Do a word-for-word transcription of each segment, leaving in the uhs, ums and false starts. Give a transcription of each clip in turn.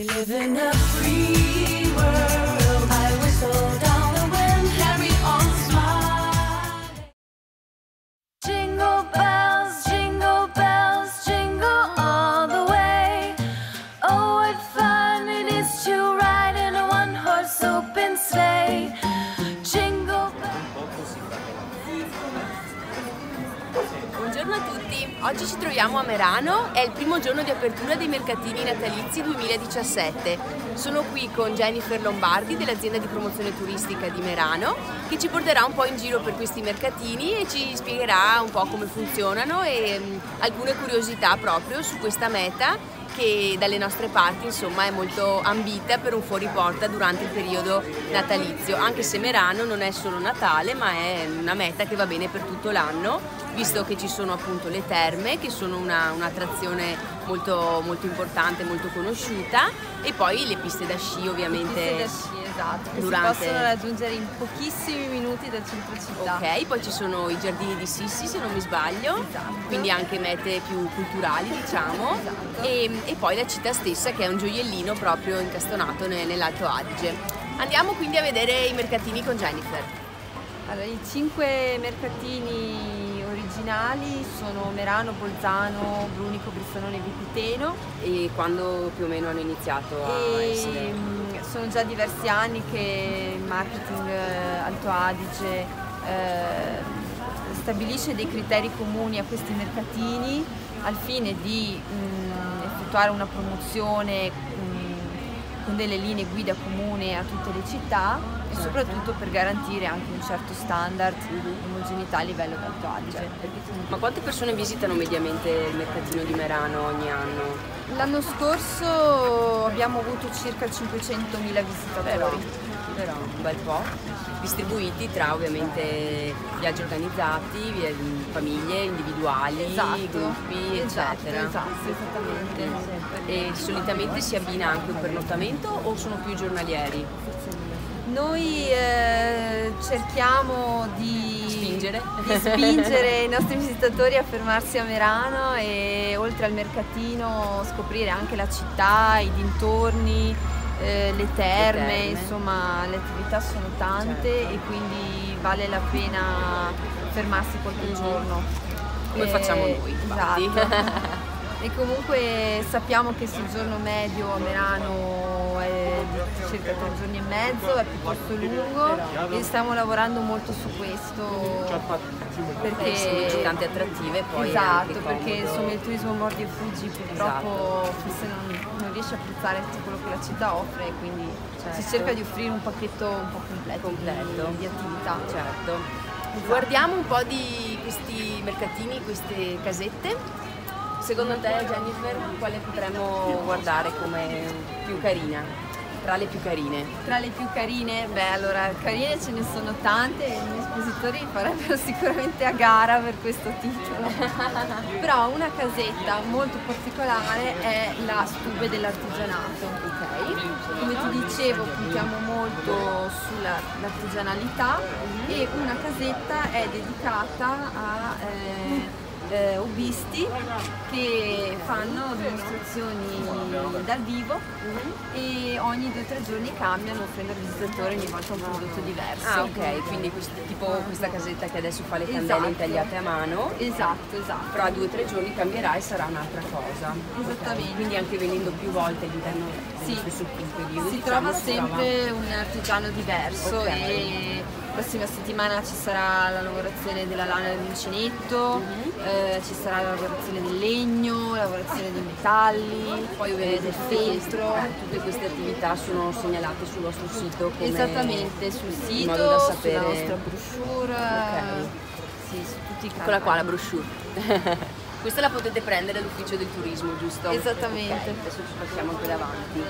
We live in a free world. I whistle down the wind, carry on smiling. Jingle bells, jingle bells, jingle all the way. Oh, what fun it is to ride in a one-horse open sleigh. Jingle bells. Buongiorno a tutti, oggi ci troviamo a Merano, è il primo giorno di apertura dei mercatini natalizi duemiladiciassette. Sono qui con Jennifer Lombardi dell'azienda di promozione turistica di Merano che ci porterà un po' in giro per questi mercatini e ci spiegherà un po' come funzionano e mh, alcune curiosità proprio su questa meta che dalle nostre parti insomma è molto ambita per un fuoriporta durante il periodo natalizio, anche se Merano non è solo Natale ma è una meta che va bene per tutto l'anno, visto che ci sono appunto le terme che sono un'attrazione molto, molto importante, molto conosciuta, e poi le piste da sci ovviamente. Le piste da sci, esatto, che durante... si possono raggiungere in pochissimi minuti dal centro città. Ok, poi ci sono i giardini di Sissi se non mi sbaglio, esatto. Quindi anche mete più culturali diciamo, esatto. e, e poi la città stessa che è un gioiellino proprio incastonato nell'Alto Adige. Andiamo quindi a vedere i mercatini con Jennifer. Allora, i cinque mercatini originali sono Merano, Bolzano, Brunico, Brissanone e Vipiteno. E quando più o meno hanno iniziato a e essere? Sono già diversi anni che il marketing Alto Adige eh, stabilisce dei criteri comuni a questi mercatini al fine di mh, effettuare una promozione mh, con delle linee guida comune a tutte le città e soprattutto per garantire anche un certo standard di omogeneità a livello d'Alto Adige. Ma quante persone visitano mediamente il mercatino di Merano ogni anno? L'anno scorso abbiamo avuto circa cinquecentomila visitatori. Però, però un bel po', distribuiti tra ovviamente viaggi organizzati, famiglie individuali, esatto, gruppi, esatto, eccetera. Esatto, esattamente. E solitamente si abbina anche un pernottamento o sono più giornalieri? Noi eh, cerchiamo di spingere. di spingere i nostri visitatori a fermarsi a Merano e oltre al mercatino scoprire anche la città, i dintorni, eh, le, terme, le terme, insomma le attività sono tante, certo. E quindi vale la pena fermarsi qualche mm-hmm. giorno. Come e, facciamo noi, infatti. Esatto. E comunque sappiamo che il soggiorno medio a Merano è di circa tre giorni e mezzo, è piuttosto lungo e stiamo lavorando molto su questo perché sono tante attrattive poi. Esatto, perché insomma il turismo mordi e fuggi purtroppo esatto. forse non, non riesce a apprezzare tutto quello che la città offre e quindi certo. si cerca di offrire un pacchetto un po' completo, completo. Di, di attività. Certo. Esatto. Guardiamo un po' di questi mercatini, queste casette. Secondo te, Jennifer, quale potremmo guardare come più carina? Tra le più carine? Tra le più carine? Beh, allora, carine ce ne sono tante e i miei espositori farebbero sicuramente a gara per questo titolo. Però una casetta molto particolare è la Stube dell'artigianato. Ok. Come ti dicevo, puntiamo molto sull'artigianalità mm-hmm. e una casetta è dedicata a... Eh, Eh, hobbisti che fanno dimostrazioni dal vivo mm-hmm. e ogni due o tre giorni cambiano offrendo al visitatore ogni volta un prodotto diverso. Ah ok, quindi questo, tipo questa casetta che adesso fa le candele esatto. intagliate a mano. Esatto, esatto. Fra due o tre giorni cambierà e sarà un'altra cosa. Esattamente. Okay. Quindi anche venendo più volte all'interno sì. dello stesso periodo. Si diciamo, trova si sempre trova... un artigiano diverso okay. e la prossima settimana ci sarà la lavorazione della lana dell'uncinetto, mm-hmm. eh, ci sarà la lavorazione del legno, la lavorazione dei metalli, poi ovviamente eh, del feltro. Tutte queste attività sono segnalate sul vostro sito come... Esattamente, sul sito, da sapere... sulla nostra brochure, okay. sì, su tutti i canali. Eccola qua la brochure. Questa la potete prendere all'ufficio del turismo, giusto? Esattamente. Okay, adesso ci passiamo anche davanti.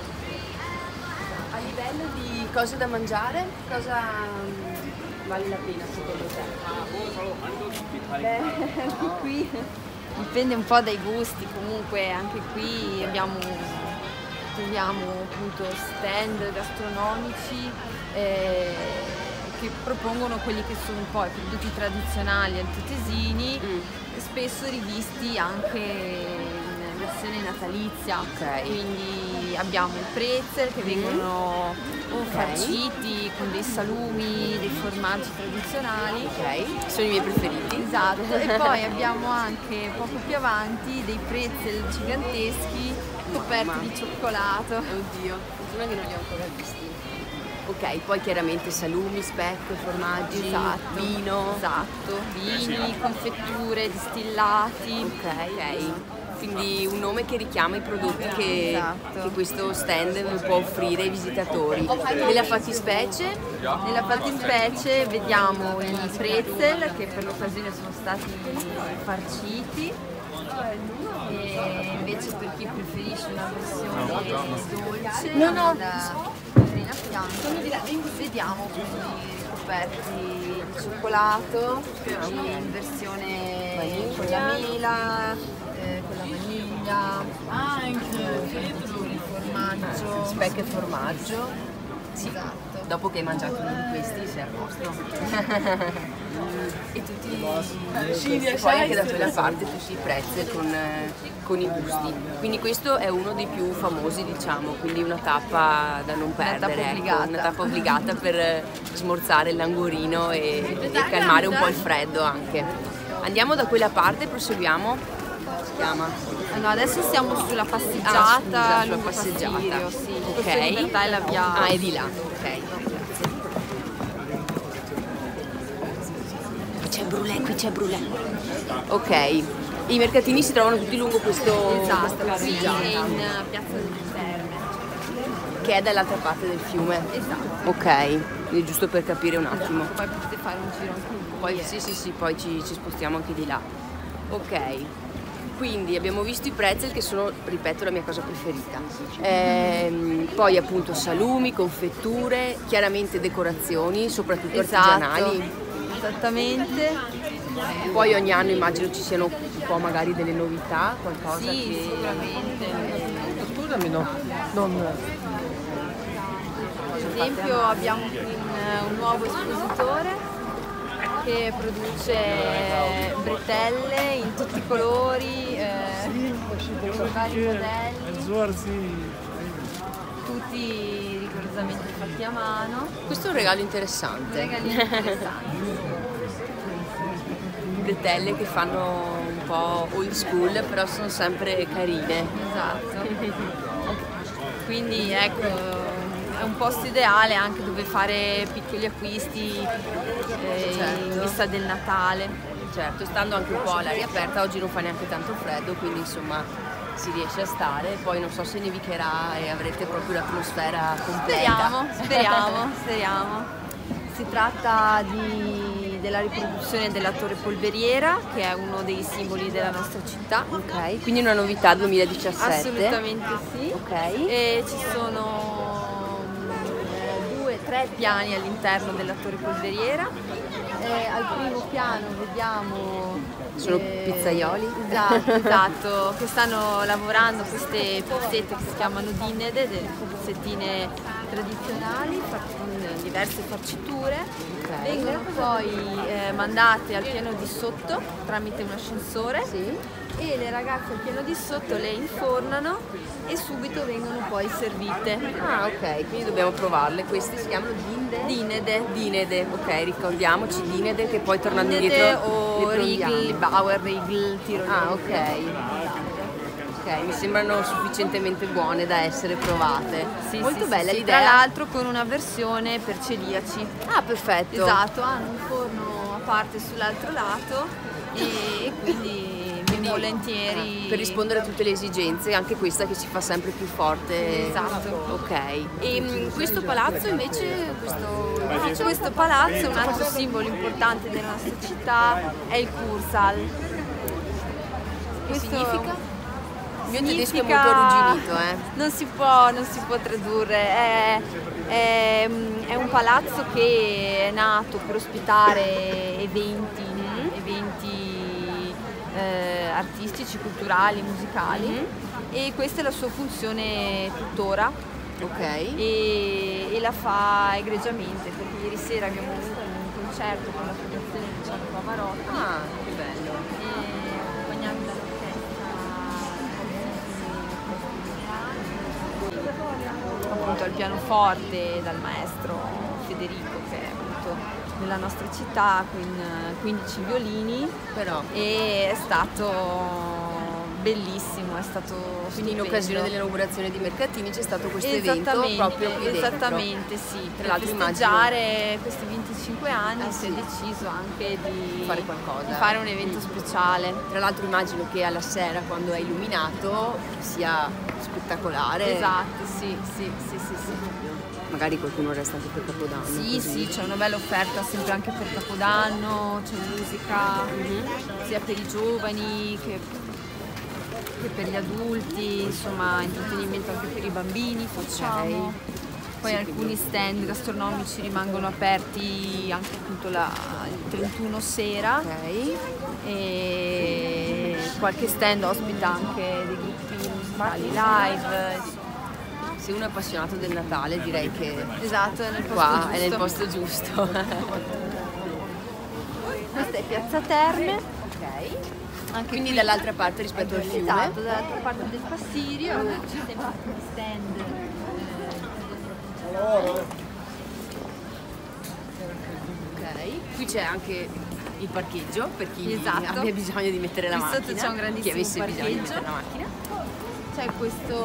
A livello di cose da mangiare, cosa vale la pena secondo te? Beh, anche qui dipende un po' dai gusti, comunque anche qui abbiamo, troviamo appunto stand gastronomici eh, che propongono quelli che sono un po' i prodotti tradizionali altoatesini, mm. spesso rivisti anche in versione natalizia. Ok. Quindi abbiamo i pretzel che vengono o farciti con dei salumi, dei formaggi tradizionali. Ok, sono i miei preferiti. Esatto, e poi abbiamo anche poco più avanti dei pretzel giganteschi coperti Mamma. di cioccolato. Oddio, fortuna che non li ho ancora visti. Ok, poi chiaramente salumi, speck, formaggi, Esatto. vino. Esatto, vini, confetture, distillati. Ok, quindi un nome che richiama i prodotti che, Esatto. che questo stand può offrire ai visitatori. Nella fattispecie, Nella fattispecie vediamo i pretzel che per l'occasione sono stati farciti. E invece per chi preferisce una versione dolce, No, no. da farina fianco, vediamo quindi ricoperti di cioccolato in versione con la mela, eh, con la vaniglia, il formaggio. speck e formaggio. Sì, Esatto. dopo che hai mangiato uno di questi sei a posto. E tutti i poi anche da quella parte tutti i prezzi con, eh, con i gusti. Quindi questo è uno dei più famosi, diciamo, quindi una tappa da non Una tappa perdere, ecco, obbligata. una tappa obbligata per eh, smorzare il languorino e, e calmare un po' il freddo anche. Andiamo da quella parte e proseguiamo. Si chiama? No, adesso siamo sulla Ah, passeggiata, scusa, sulla lungo passeggiata. Passirio, sì. Ok. Questa in realtà è la via. Ah, è di là, ok. Grazie. Qui c'è brulè, qui c'è brulè. Ok, i mercatini si trovano tutti lungo questo, questa Esatto, qui passeggiata, è in Piazza delle Terme. che è dall'altra parte del fiume. Esatto. Ok, quindi giusto per capire un attimo. Poi potete fare un giro anche qui. Poi eh. sì, sì, sì, poi ci, ci spostiamo anche di là. Ok, quindi abbiamo visto i pretzel che sono, ripeto, la mia cosa preferita. Ehm, poi appunto salumi, confetture, chiaramente decorazioni, soprattutto Esatto. artigianali. Esattamente. Poi ogni anno immagino ci siano un po' magari delle novità, qualcosa Sì, che... sicuramente. Scusami, no, non... Ad esempio abbiamo qui un, un nuovo espositore che produce bretelle in tutti i colori, eh, vari modelli, Swarzi. tutti rigorosamente fatti a mano. Questo è un regalo interessante. Regalini interessanti. Bretelle che fanno un po' old school, però sono sempre carine. Esatto. Quindi ecco, è un posto ideale anche dove fare piccoli acquisti eh, Certo. in vista del Natale. Certo, stando anche un po' all'aria aperta, oggi non fa neanche tanto freddo, quindi insomma si riesce a stare. Poi non so se nevicherà e avrete proprio l'atmosfera completa. Speriamo, speriamo, speriamo. Si tratta di, della riproduzione della Torre Polveriera, che è uno dei simboli della nostra città. Ok, quindi una novità duemiladiciassette. Assolutamente sì. Ok. E ci sono mm, due, tre piani all'interno della Torre Polveriera. Eh, al primo piano vediamo Sono pizzaioli? Esatto, esatto, che stanno lavorando queste pizzette che si chiamano dinede, delle pizzettine tradizionali fatte con diverse farciture. Ok. Vengono poi eh, mandate al piano di sotto tramite un ascensore. Sì. E le ragazze al piano di sotto le infornano e subito vengono poi servite. Ah, ok, quindi dobbiamo provarle. Queste si chiamano dinde? Dinede. Dinede, ok, ricordiamoci Dinede che poi tornando Dinede indietro o le Riegl, prendiamo. Bauer, Riegl, Tirolese. Ah, ok. Ok, mi sembrano sufficientemente buone da essere provate. Sì, Molto sì, bella sì, l'idea. Tra l'altro con una versione per celiaci. Ah, perfetto. Esatto, hanno un forno a parte sull'altro lato e, e quindi ben volentieri. Per rispondere a tutte le esigenze, anche questa che si fa sempre più forte. Esatto. Ok. E mh, questo palazzo invece, questo Invece questo palazzo, un altro simbolo importante della nostra città, è il Kursaal. che significa? Il mio tedesco è significa- molto arrugginito, eh. Non si può, non si può tradurre, è, è- è un palazzo che è nato per ospitare eventi, Mm-hmm. eventi eh, artistici, culturali, musicali Mm-hmm. e questa è la sua funzione tuttora Ok. e, e la fa egregiamente perché ieri sera abbiamo avuto un concerto con la fondazione Luciano Pavarotti Ah, che bello. e accompagnato dall'orchestra appunto al pianoforte dal maestro Federico, che è appunto nella nostra città, con quindici violini, Però. e è stato bellissimo, è stato Quindi in stupendo. occasione dell'inaugurazione di Mercatini c'è stato questo evento Esattamente, proprio qui dentro. esattamente sì, Tra per l'altro festeggiare questi venticinque anni Eh, si è sì. deciso anche di Fare qualcosa. di fare un evento Mm. speciale. Tra l'altro immagino che alla sera, quando è illuminato, sia spettacolare. Esatto, sì, sì, sì, sì, sì. Magari qualcuno resta anche per Capodanno. Sì, così. sì, c'è una bella offerta sempre anche per Capodanno, c'è musica sia per i giovani che, che per gli adulti, insomma intrattenimento anche per i bambini facciamo. Poi Sì, alcuni stand gastronomici rimangono aperti anche appunto la, il trentuno sera, Ok. e qualche stand ospita anche dei gruppi musicali live. Se uno è appassionato del Natale, direi che Esatto, è nel posto qua giusto. è nel posto giusto. Questa è Piazza Terme. Ok. Anche Quindi qui- dall'altra parte rispetto al fiume. Esatto, dall'altra parte del Passirio ci sono alcuni stand. Ok. Qui c'è anche il parcheggio per chi Esatto. abbia bisogno di mettere la Qui sotto macchina. c'è un grandissimo chi avesse bisogno di parcheggio. mettere la macchina. C'è questo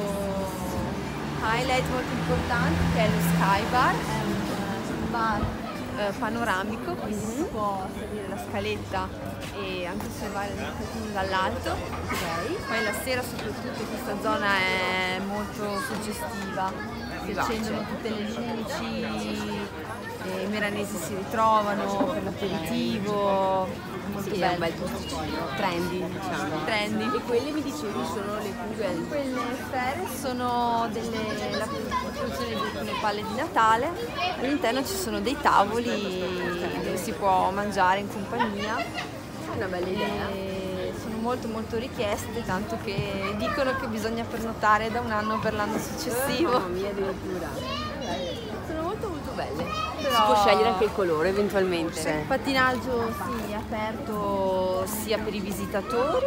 highlight molto importante che è lo Sky Bar, è un bar eh, panoramico, quindi si può salire la scaletta e anche osservare il mercatino dall'alto. Ok. Poi la sera soprattutto questa zona è molto suggestiva, si Vivace. accendono tutte le luci, e i meranesi si ritrovano per l'aperitivo, molto Sì, è un bello. bel posticino, trendy diciamo. Trendy. E quelle mi dicevi sono le Kugel. Quelle sfere sono delle, la produzione di alcune palle di Natale, all'interno ci sono dei tavoli dove si può mangiare in compagnia. È una bella idea. E sono molto molto richieste, tanto che dicono che bisogna pernotare da un anno per l'anno successivo. Mamma mia, addirittura. Sono molto molto belle. Però- Si può scegliere anche il colore eventualmente. Pattinaggio sì, aperto sia per i visitatori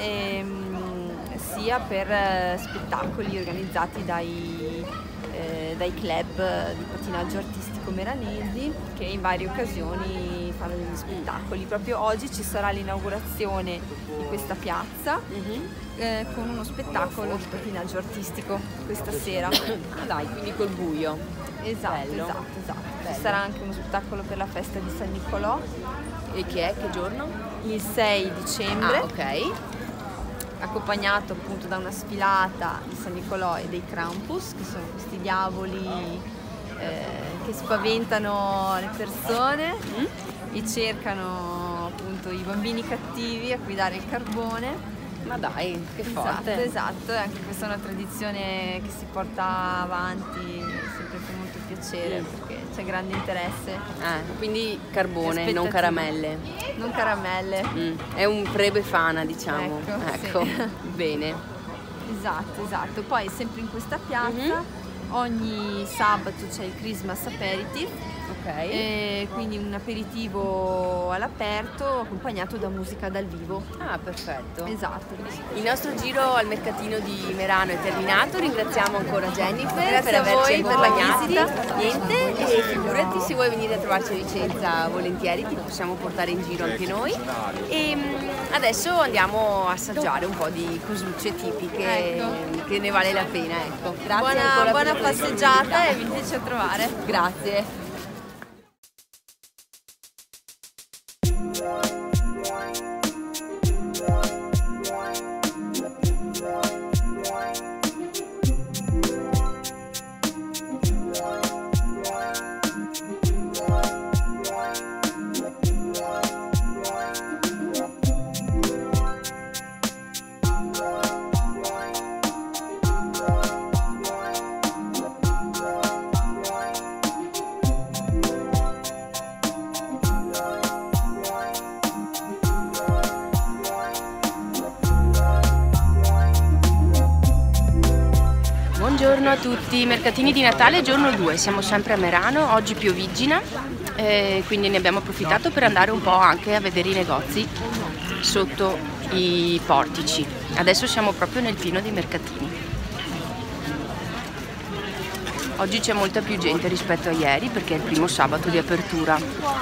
ehm, sia per eh, spettacoli organizzati dai, eh, dai club di pattinaggio artistico meranesi, che in varie occasioni fanno degli spettacoli. Proprio oggi ci sarà l'inaugurazione di questa piazza Mhm. eh, con uno spettacolo di pattinaggio artistico questa sera. Ah dai, quindi col buio. Esatto, Bello. esatto, esatto. Bello. Ci sarà anche uno spettacolo per la festa di San Nicolò E che è? Che giorno? il sei dicembre, Ah, ok. accompagnato appunto da una sfilata di San Nicolò e dei Krampus, che sono questi diavoli eh, che spaventano le persone e cercano appunto i bambini cattivi a cui dare il carbone. Ma dai, che Esatto, forte. esatto, e anche questa è una tradizione che si porta avanti sempre con molto piacere, perché c'è grande interesse. Eh, quindi carbone, Aspettative. non caramelle. Non caramelle. Mm, È un pre-befana, diciamo. Ecco, sì. Bene. Esatto, esatto. Poi sempre in questa piazza Mhm. ogni sabato c'è il Christmas Aperitif, Ok. e quindi un aperitivo all'aperto accompagnato da musica dal vivo. Ah, perfetto. Esatto. Il nostro giro al mercatino di Merano è terminato, ringraziamo ancora Jennifer Grazie per a averci voi per la accompagnati. visita. Niente, e figurati, se vuoi venire a trovarci a Vicenza volentieri ti possiamo portare in giro anche noi. E mm, adesso andiamo a assaggiare un po' di cosucce tipiche Ecco. che ne vale la pena. Ecco. Grazie Buona, ancora buona per la passeggiata e veniteci a trovare. Grazie. Buongiorno a tutti, mercatini di Natale giorno due, siamo sempre a Merano, oggi pioviggina, eh, quindi ne abbiamo approfittato per andare un po' anche a vedere i negozi sotto i portici. Adesso siamo proprio nel pieno dei mercatini. Oggi c'è molta più gente rispetto a ieri perché è il primo sabato di apertura.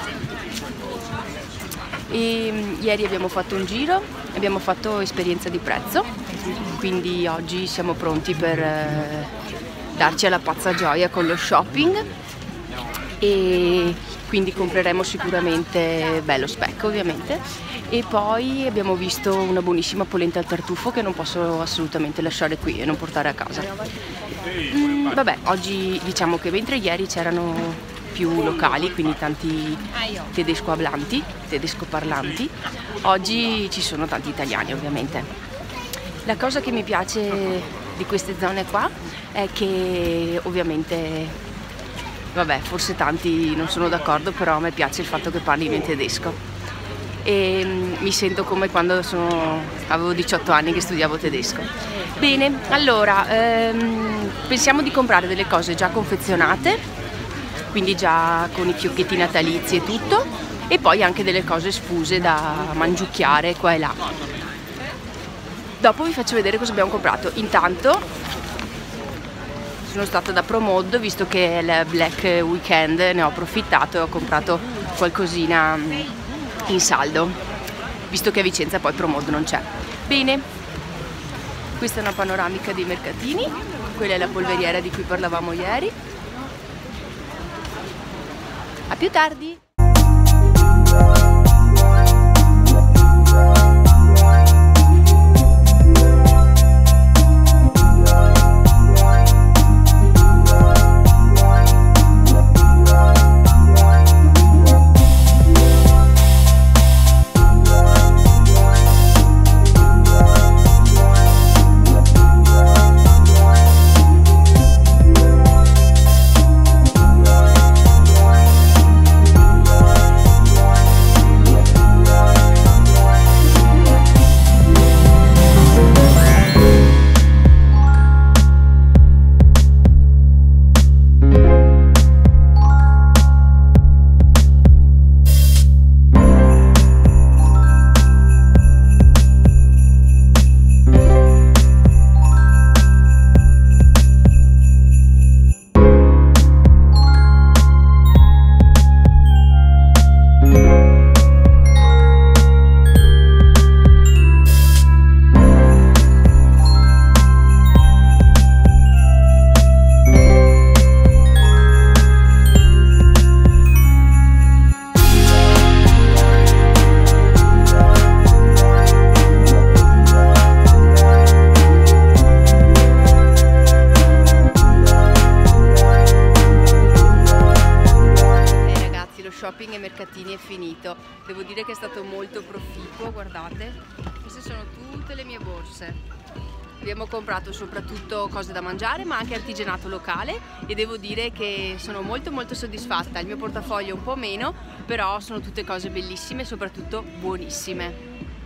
E ieri abbiamo fatto un giro, abbiamo fatto esperienza di prezzo, quindi oggi siamo pronti per eh, darci alla pazza gioia con lo shopping e quindi compreremo sicuramente bello specco ovviamente. E poi abbiamo visto una buonissima polenta al tartufo che non posso assolutamente lasciare qui e non portare a casa. Mm, vabbè, oggi diciamo che mentre ieri c'erano più locali, quindi tanti tedesco hablanti, tedesco parlanti, oggi ci sono tanti italiani ovviamente. La cosa che mi piace di queste zone qua è che ovviamente, vabbè, forse tanti non sono d'accordo, però a me piace il fatto che parlino in tedesco e mi sento come quando sono, avevo diciotto anni che studiavo tedesco. Bene, allora ehm, pensiamo di comprare delle cose già confezionate, quindi già con i fiocchetti natalizi e tutto, e poi anche delle cose sfuse da mangiucchiare qua e là. Dopo vi faccio vedere cosa abbiamo comprato. Intanto sono stata da Promod, visto che è il Black Weekend, ne ho approfittato e ho comprato qualcosina in saldo, visto che a Vicenza poi Promod non c'è. Bene, questa è una panoramica dei mercatini, quella è la polveriera di cui parlavamo ieri. A più tardi! Shopping e mercatini è finito, devo dire che è stato molto proficuo. Guardate, queste sono tutte le mie borse, abbiamo comprato soprattutto cose da mangiare ma anche artigianato locale e devo dire che sono molto molto soddisfatta. Il mio portafoglio un po' meno, però sono tutte cose bellissime e soprattutto buonissime.